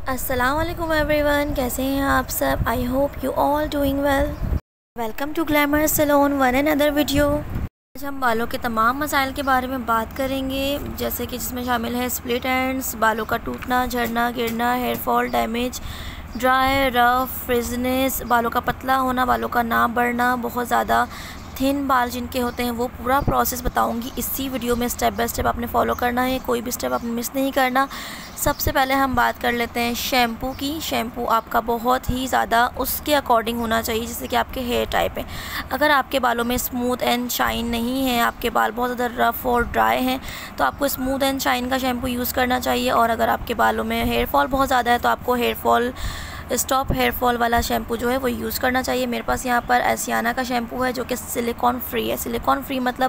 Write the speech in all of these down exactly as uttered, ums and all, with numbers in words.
अस्सलाम वालेकुम एवरीवन, कैसे हैं आप सब। I hope you all doing well. Welcome to glamour salon one and other video. आज हम बालों के तमाम मसाइल के बारे में बात करेंगे, जैसे कि जिसमें शामिल है स्प्लिट एंड्स, बालों का टूटना, झड़ना, गिरना, hair fall, damage, dry, rough, frizzness, बालों का पतला होना, बालों का ना बढ़ना, बहुत ज़्यादा थिन बाल जिनके होते हैं, वो पूरा प्रोसेस बताऊंगी इसी वीडियो में। स्टेप बाय स्टेप आपने फॉलो करना है, कोई भी स्टेप आपने मिस नहीं करना। सबसे पहले हम बात कर लेते हैं शैम्पू की। शैम्पू आपका बहुत ही ज़्यादा उसके अकॉर्डिंग होना चाहिए जैसे कि आपके हेयर टाइप है। अगर आपके बालों में स्मूथ एंड शाइन नहीं है, आपके बाल बहुत ज़्यादा रफ़ और ड्राई हैं, तो आपको स्मूथ एंड शाइन का शैम्पू यूज़ करना चाहिए। और अगर आपके बालों में हेयर फॉल बहुत ज़्यादा है, तो आपको hair fall stop hair fall वाला शैम्पू जो है वो यूज़ करना चाहिए। मेरे पास यहाँ पर एसियाना का शैम्पू है जो कि सिलिकॉन फ्री है। सिलिकॉन फ्री मतलब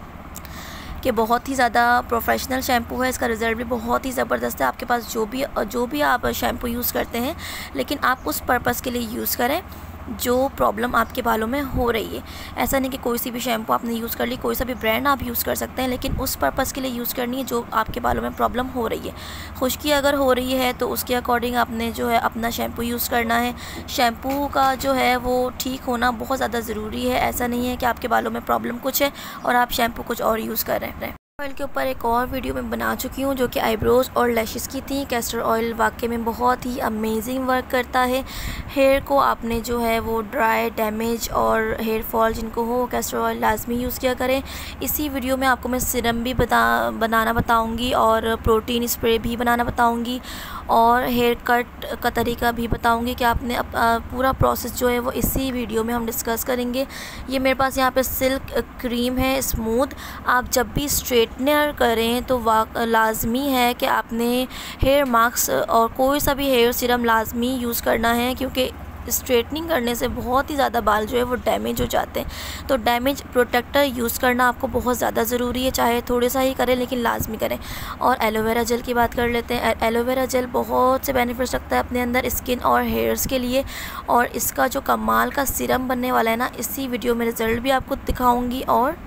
कि बहुत ही ज़्यादा प्रोफेशनल शैम्पू है। इसका रिज़ल्ट भी बहुत ही ज़बरदस्त है। आपके पास जो भी जो भी आप शैम्पू यूज़ करते हैं, लेकिन आप उस पर्पज़ के लिए यूज़ करें जो प्रॉब्लम आपके बालों में हो रही है। ऐसा नहीं कि कोई सी भी शैम्पू आपने यूज़ कर ली, कोई सा भी ब्रांड आप यूज़ कर सकते हैं, लेकिन उस पर्पज़ के लिए यूज़ करनी है जो आपके बालों में प्रॉब्लम हो रही है। खुश्की अगर हो रही है तो उसके अकॉर्डिंग आपने जो है अपना शैम्पू यूज़ करना है। शैम्पू का जो है वो ठीक होना बहुत ज़्यादा ज़रूरी है। ऐसा नहीं है कि आपके बालों में प्रॉब्लम कुछ है और आप शैम्पू कुछ और यूज़ कर रहे हैं। ऑयल के ऊपर एक और वीडियो मैं बना चुकी हूँ जो कि आईब्रोज़ और लैशेस की थी। कैस्टर ऑयल वाकई में बहुत ही अमेजिंग वर्क करता है। हेयर को आपने जो है वो ड्राई, डैमेज और हेयर फॉल जिनको हो, कैस्टर ऑयल लाजमी यूज़ किया करें। इसी वीडियो में आपको मैं सिरम भी बता बनाना बताऊँगी और प्रोटीन स्प्रे भी बनाना बताऊँगी और हेयर कट का तरीका भी बताऊँगी कि आपने अप, आ, पूरा प्रोसेस जो है वो इसी वीडियो में हम डिस्कस करेंगे। ये मेरे पास यहाँ पे सिल्क क्रीम है स्मूथ। आप जब भी स्ट्रेटनर करें तो वाक लाजमी है कि आपने हेयर मास्क और कोई सा भी हेयर सीरम लाजमी यूज़ करना है, क्योंकि स्ट्रेटनिंग करने से बहुत ही ज़्यादा बाल जो है वो डैमेज हो जाते हैं। तो डैमेज प्रोटेक्टर यूज़ करना आपको बहुत ज़्यादा ज़रूरी है, चाहे थोड़े सा ही करें लेकिन लाजमी करें। और एलोवेरा जेल की बात कर लेते हैं। एलोवेरा जेल बहुत से बेनिफिट्स रखता है अपने अंदर स्किन और हेयर्स के लिए, और इसका जो कमाल का सीरम बनने वाला है ना, इसी वीडियो में रिज़ल्ट भी आपको दिखाऊँगी। और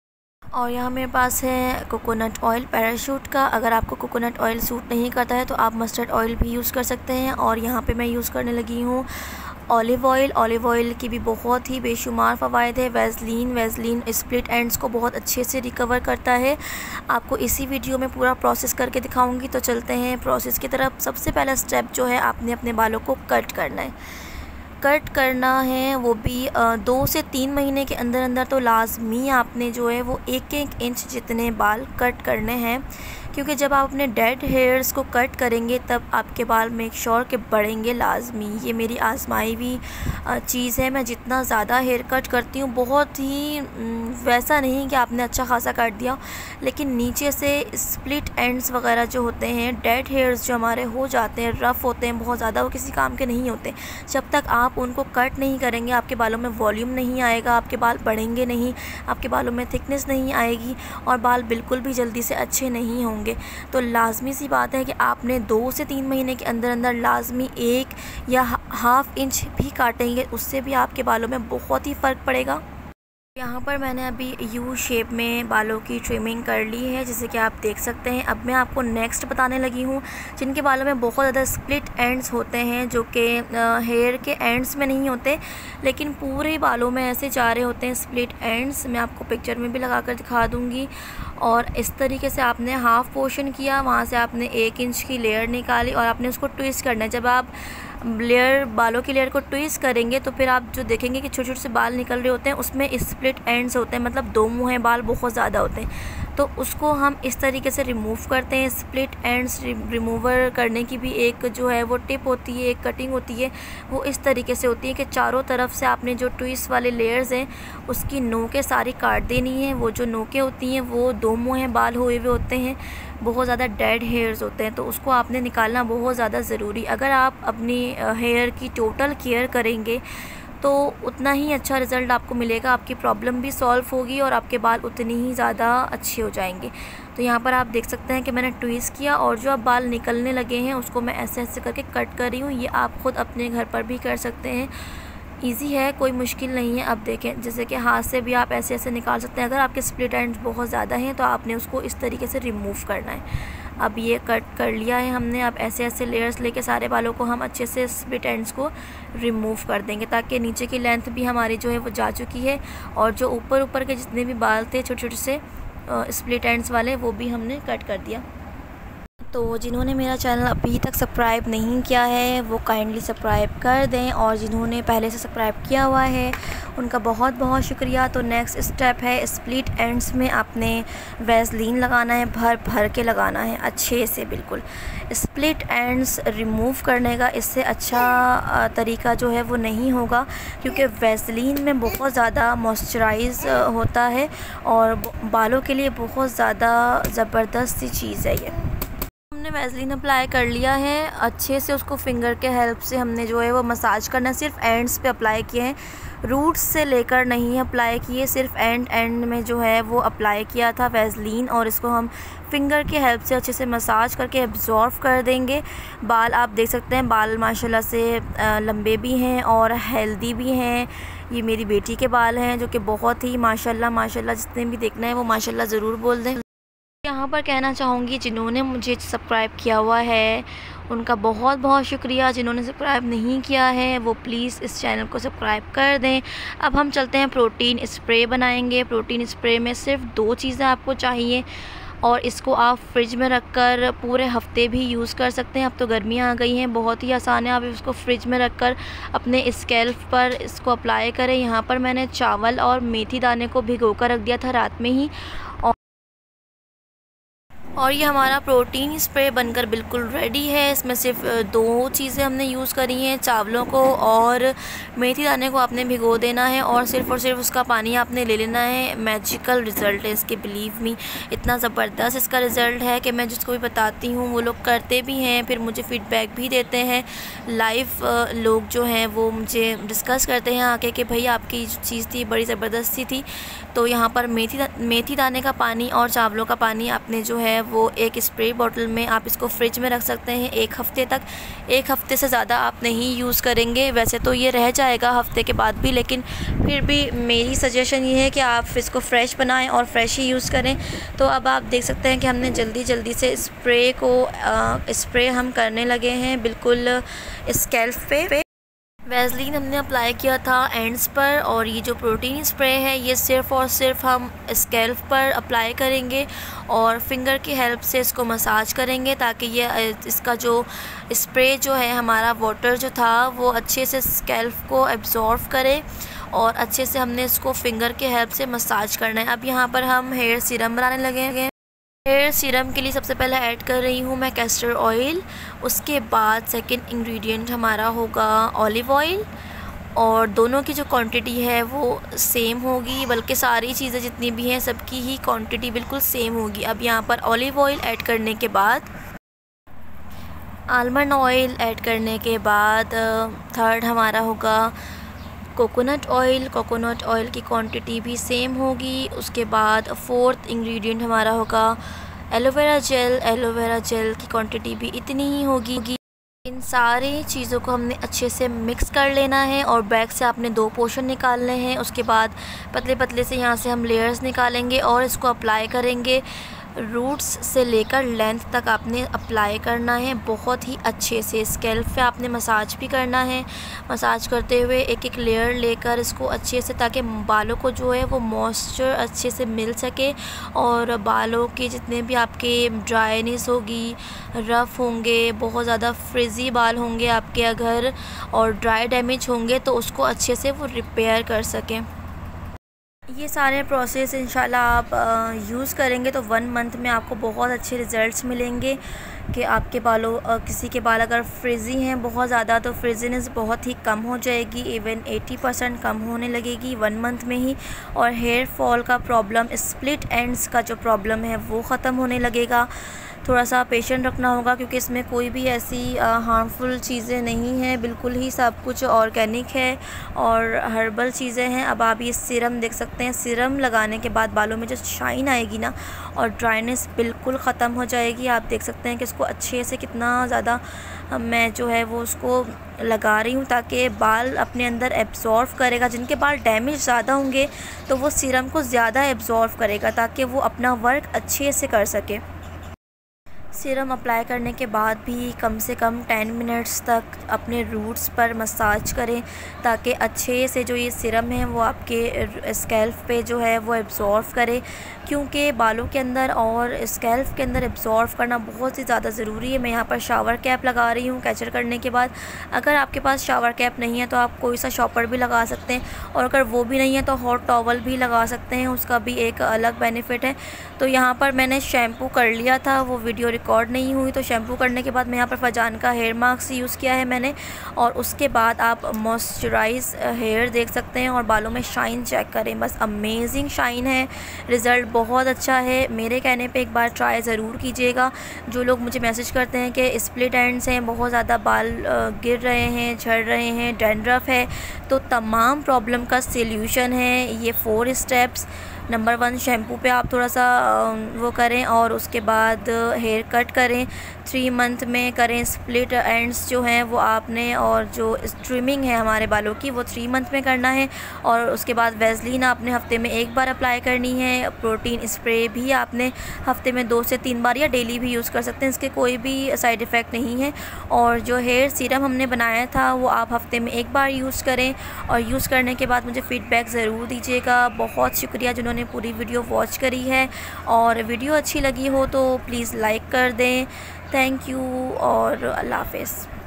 और यहाँ मेरे पास है कोकोनट ऑयल पैराशूट का। अगर आपको कोकोनट ऑयल सूट नहीं करता है तो आप मस्टर्ड ऑयल भी यूज़ कर सकते हैं। और यहाँ पे मैं यूज़ करने लगी हूँ ऑलिव ऑयल। ऑलिव ऑयल की भी बहुत ही बेशुमार फ़वाइद है। वैसलीन वैसलीन स्प्लिट एंड्स को बहुत अच्छे से रिकवर करता है। आपको इसी वीडियो में पूरा प्रोसेस करके दिखाऊंगी। तो चलते हैं प्रोसेस की तरफ। सबसे पहला स्टेप जो है, आपने अपने बालों को कट करना है। कट करना है वो भी दो से तीन महीने के अंदर अंदर। तो लाजमी आपने जो है वो एक एक इंच जितने बाल कट करने हैं, क्योंकि जब आप अपने डेड हेयर्स को कट करेंगे तब आपके बाल मेक श्योर के बढ़ेंगे लाजमी। ये मेरी आजमाई हुई चीज़ है। मैं जितना ज़्यादा हेयर कट करती हूँ, बहुत ही वैसा नहीं कि आपने अच्छा खासा काट दिया, लेकिन नीचे से स्प्लिट एंड्स वगैरह जो होते हैं, डेड हेयर्स जो हमारे हो जाते हैं, रफ़ होते हैं बहुत ज़्यादा, वो किसी काम के नहीं होते। जब तक आप उनको कट नहीं करेंगे आपके बालों में वॉल्यूम नहीं आएगा, आपके बाल बढ़ेंगे नहीं, आपके बालों में थिकनेस नहीं आएगी और बाल बिल्कुल भी जल्दी से अच्छे नहीं होंगे। तो लाजमी सी बात है कि आपने दो से तीन महीने के अंदर अंदर लाजमी एक या हाफ इंच भी काटेंगे, उससे भी आपके बालों में बहुत ही फ़र्क पड़ेगा। यहाँ पर मैंने अभी यू शेप में बालों की ट्रिमिंग कर ली है, जैसे कि आप देख सकते हैं। अब मैं आपको नेक्स्ट बताने लगी हूँ जिनके बालों में बहुत ज़्यादा स्प्लिट एंड्स होते हैं, जो कि हेयर के एंड्स में नहीं होते लेकिन पूरे बालों में ऐसे जा रहे होते हैं स्प्लिट एंड्स। मैं आपको पिक्चर में भी लगा कर दिखा दूँगी। और इस तरीके से आपने हाफ़ पोर्शन किया, वहाँ से आपने एक इंच की लेयर निकाली और आपने उसको ट्विस्ट करना है। जब आप लेयर बालों की लेयर को ट्विस्ट करेंगे तो फिर आप जो देखेंगे कि छोटे छोटे से बाल निकल रहे होते हैं, उसमें स्प्लिट एंड्स होते हैं, मतलब दो मुँह बाल बहुत ज़्यादा होते हैं। तो उसको हम इस तरीके से रिमूव करते हैं। स्प्लिट एंड्स रिमूवर करने की भी एक जो है वो टिप होती है, एक कटिंग होती है, वो इस तरीके से होती है कि चारों तरफ से आपने जो ट्विस्ट वाले लेयर्स हैं उसकी नोकें सारी काट देनी है। वो जो नोकें होती हैं वो दो मुँह बाल हुए हुए होते हैं, बहुत ज़्यादा डेड हेयर्स होते हैं, तो उसको आपने निकालना बहुत ज़्यादा ज़रूरी। अगर आप अपनी हेयर की टोटल केयर करेंगे तो उतना ही अच्छा रिज़ल्ट आपको मिलेगा, आपकी प्रॉब्लम भी सॉल्व होगी और आपके बाल उतनी ही ज़्यादा अच्छे हो जाएंगे। तो यहाँ पर आप देख सकते हैं कि मैंने ट्विस्ट किया और जो अब बाल निकलने लगे हैं उसको मैं ऐसे ऐसे करके कट कर रही हूँ। ये आप ख़ुद अपने घर पर भी कर सकते हैं, इजी है, कोई मुश्किल नहीं है। अब देखें, जैसे कि हाथ से भी आप ऐसे ऐसे निकाल सकते हैं। अगर आपके स्प्लिट एंड्स बहुत ज़्यादा हैं तो आपने उसको इस तरीके से रिमूव करना है। अब ये कट कर लिया है हमने। अब ऐसे ऐसे लेयर्स लेके सारे बालों को हम अच्छे से स्प्लिट एंड्स को रिमूव कर देंगे, ताकि नीचे की लेंथ भी हमारी जो है वो जा चुकी है और जो ऊपर ऊपर के जितने भी बाल थे छोटे छोटे से स्प्लिट एंड्स वाले, वो भी हमने कट कर दिया। तो जिन्होंने मेरा चैनल अभी तक सब्सक्राइब नहीं किया है वो काइंडली सब्सक्राइब कर दें, और जिन्होंने पहले से सब्सक्राइब किया हुआ है उनका बहुत बहुत शुक्रिया। तो नेक्स्ट स्टेप है स्प्लिट एंड्स में आपने वैसलीन लगाना है, भर भर के लगाना है अच्छे से बिल्कुल। स्प्लिट एंड्स रिमूव करने का इससे अच्छा तरीका जो है वो नहीं होगा, क्योंकि वैसलीन में बहुत ज़्यादा मॉइस्चराइज होता है और बालों के लिए बहुत ज़्यादा ज़बरदस्त सी चीज़ है ये। हमने वैसलीन अप्लाई कर लिया है अच्छे से, उसको फिंगर के हेल्प से हमने जो है वो मसाज करना है। सिर्फ एंड्स पे अप्लाई किए हैं, रूट्स से लेकर नहीं अप्लाई किए, सिर्फ एंड एंड में जो है वो अप्लाई किया था वैसलीन, और इसको हम फिंगर के हेल्प से अच्छे से मसाज करके एब्जॉर्व कर देंगे। बाल आप देख सकते हैं, बाल माशाल्लाह से लंबे भी हैं और हेल्दी भी हैं। ये मेरी बेटी के बाल हैं जो कि बहुत ही माशाल्लाह माशाल्लाह, जितने भी देखना है वो माशाल्लाह ज़रूर बोल दें। यहाँ पर कहना चाहूँगी जिन्होंने मुझे सब्सक्राइब किया हुआ है उनका बहुत बहुत शुक्रिया। जिन्होंने सब्सक्राइब नहीं किया है वो प्लीज़ इस चैनल को सब्सक्राइब कर दें। अब हम चलते हैं प्रोटीन स्प्रे बनाएंगे। प्रोटीन स्प्रे में सिर्फ दो चीज़ें आपको चाहिए और इसको आप फ्रिज में रखकर पूरे हफ्ते भी यूज़ कर सकते हैं। अब तो गर्मियाँ आ गई हैं, बहुत ही आसान है। आप इसको फ्रिज में रखकर अपने स्कैल्प पर इसको अप्लाई करें। यहाँ पर मैंने चावल और मेथी दाने को भिगो कर रख दिया था रात में ही, और ये हमारा प्रोटीन स्प्रे बनकर बिल्कुल रेडी है। इसमें सिर्फ दो चीज़ें हमने यूज़ करी हैं, चावलों को और मेथी दाने को आपने भिगो देना है और सिर्फ और सिर्फ उसका पानी आपने ले लेना है। मैजिकल रिज़ल्ट है इसके, बिलीव मी, इतना ज़बरदस्त इसका रिज़ल्ट है कि मैं जिसको भी बताती हूँ वो लोग करते भी हैं, फिर मुझे फ़ीडबैक भी देते हैं। लाइव लोग जो हैं वो मुझे डिस्कस करते हैं आके कि भाई आपकी जो चीज़ थी बड़ी ज़बरदस्त सी थी। तो यहाँ पर मेथी मेथी दाने का पानी और चावलों का पानी आपने जो है वो एक स्प्रे बॉटल में आप इसको फ्रिज में रख सकते हैं एक हफ़्ते तक। एक हफ़्ते से ज़्यादा आप नहीं यूज़ करेंगे, वैसे तो ये रह जाएगा हफ़्ते के बाद भी, लेकिन फिर भी मेरी सजेशन ये है कि आप इसको फ़्रेश बनाएं और फ्रेश ही यूज़ करें। तो अब आप देख सकते हैं कि हमने जल्दी जल्दी से स्प्रे को आ, स्प्रे हम करने लगे हैं बिल्कुल स्कैल्प पे। वैसलीन हमने अप्लाई किया था एंड्स पर, और ये जो प्रोटीन स्प्रे है ये सिर्फ़ और सिर्फ हम स्कैल्प पर अप्लाई करेंगे और फिंगर की हेल्प से इसको मसाज करेंगे, ताकि ये इसका जो स्प्रे जो है हमारा वाटर जो था वो अच्छे से स्कैल्प को एब्जॉर्व करे, और अच्छे से हमने इसको फिंगर के हेल्प से मसाज करना है। अब यहाँ पर हम हेयर सीरम बनाने लगे हैं। हेयर सीरम के लिए सबसे पहले ऐड कर रही हूँ मैं कैस्टर ऑयल, उसके बाद सेकंड इंग्रेडिएंट हमारा होगा ऑलिव ऑयल, और दोनों की जो क्वांटिटी है वो सेम होगी, बल्कि सारी चीज़ें जितनी भी हैं सबकी ही क्वांटिटी बिल्कुल सेम होगी। अब यहाँ पर ऑलिव ऑयल ऐड करने के बाद आलमंड ऑयल ऐड करने के बाद थर्ड हमारा होगा कोकोनट ऑयल। कोकोनट ऑयल की क्वांटिटी भी सेम होगी। उसके बाद फोर्थ इंग्रेडिएंट हमारा होगा एलोवेरा जेल। एलोवेरा जेल की क्वांटिटी भी इतनी ही होगी। इन सारी चीज़ों को हमने अच्छे से मिक्स कर लेना है और बैग से आपने दो पोर्शन निकालने हैं। उसके बाद पतले पतले से यहाँ से हम लेयर्स निकालेंगे और इसको अप्लाई करेंगे। रूट्स से लेकर लेंथ तक आपने अप्लाई करना है बहुत ही अच्छे से। स्कैल्प पे आपने मसाज भी करना है, मसाज करते हुए एक एक लेयर लेकर इसको अच्छे से, ताकि बालों को जो है वो मॉइस्चर अच्छे से मिल सके और बालों के जितने भी आपके ड्राइनेस होगी, रफ़ होंगे, बहुत ज़्यादा फ्रिजी बाल होंगे आपके अगर, और ड्राई डैमेज होंगे तो उसको अच्छे से वो रिपेयर कर सकें। ये सारे प्रोसेस इंशाल्लाह आप यूज़ करेंगे तो वन मंथ में आपको बहुत अच्छे रिज़ल्ट्स मिलेंगे कि आपके बालों किसी के बाल अगर फ्रिज़ी हैं बहुत ज़्यादा तो फ्रिजीनेस बहुत ही कम हो जाएगी, इवन अस्सी परसेंट कम होने लगेगी वन मंथ में ही। और हेयर फॉल का प्रॉब्लम, स्प्लिट एंड्स का जो प्रॉब्लम है वो ख़त्म होने लगेगा। थोड़ा सा पेशेंट रखना होगा क्योंकि इसमें कोई भी ऐसी हार्मफुल चीज़ें नहीं हैं, बिल्कुल ही सब कुछ ऑर्गेनिक है और हर्बल चीज़ें हैं। अब आप ये सीरम देख सकते हैं, सीरम लगाने के बाद बालों में जो शाइन आएगी ना और ड्राइनेस बिल्कुल ख़त्म हो जाएगी। आप देख सकते हैं कि इसको अच्छे से कितना ज़्यादा मैं जो है वो उसको लगा रही हूँ ताकि बाल अपने अंदर एब्जॉर्व करेगा। जिनके बाल डैमेज ज़्यादा होंगे तो वो सीरम को ज़्यादा एब्जॉर्व करेगा ताकि वो अपना वर्क अच्छे से कर सके। सीरम अप्लाई करने के बाद भी कम से कम टेन मिनट्स तक अपने रूट्स पर मसाज करें ताकि अच्छे से जो ये सीरम है वो आपके स्कैल्प पे जो है वो एब्ज़ॉर्व करे, क्योंकि बालों के अंदर और स्कैल्प के अंदर एब्ज़ॉर्व करना बहुत ही ज़्यादा ज़रूरी है। मैं यहाँ पर शावर कैप लगा रही हूँ कैचर करने के बाद। अगर आपके पास शावर कैप नहीं है तो आप कोई सा शॉपर भी लगा सकते हैं, और अगर वो भी नहीं है तो हॉट टॉवल भी लगा सकते हैं, उसका भी एक अलग बेनिफिट है। तो यहाँ पर मैंने शैम्पू कर लिया था, वो वीडियो रिकॉर्ड नहीं हुई, तो शैम्पू करने के बाद मैं यहाँ पर फजान का हेयर मास्क यूज़ किया है मैंने। और उसके बाद आप मॉइस्चराइज हेयर देख सकते हैं और बालों में शाइन चेक करें, बस अमेजिंग शाइन है, रिज़ल्ट बहुत अच्छा है। मेरे कहने पे एक बार ट्राई ज़रूर कीजिएगा। जो लोग मुझे मैसेज करते हैं कि स्प्लिट एंड्स हैं, बहुत ज़्यादा बाल गिर रहे हैं, झड़ रहे हैं, डैंड्रफ है, तो तमाम प्रॉब्लम का सल्यूशन है ये four steps. Number one, shampoo पे आप थोड़ा सा वो करें और उसके बाद हेयर कट करें, थ्री मंथ में करें। स्प्लिट एंड्स जो हैं वो आपने, और जो ट्रिमिंग है हमारे बालों की, वो थ्री मंथ में करना है। और उसके बाद वैसलीन आपने हफ्ते में एक बार अप्लाई करनी है। प्रोटीन स्प्रे भी आपने हफ्ते में दो से तीन बार या डेली भी यूज़ कर सकते हैं, इसके कोई भी साइड इफ़ेक्ट नहीं है। और जो हेयर सीरम हमने बनाया था वो आप हफ्ते में एक बार यूज़ करें, और यूज़ करने के बाद मुझे फ़ीडबैक ज़रूर दीजिएगा। बहुत शुक्रिया जिन्होंने पूरी वीडियो वॉच करी है, और वीडियो अच्छी लगी हो तो प्लीज़ लाइक कर दें। थैंक यू और अल्लाह हाफ़िज़।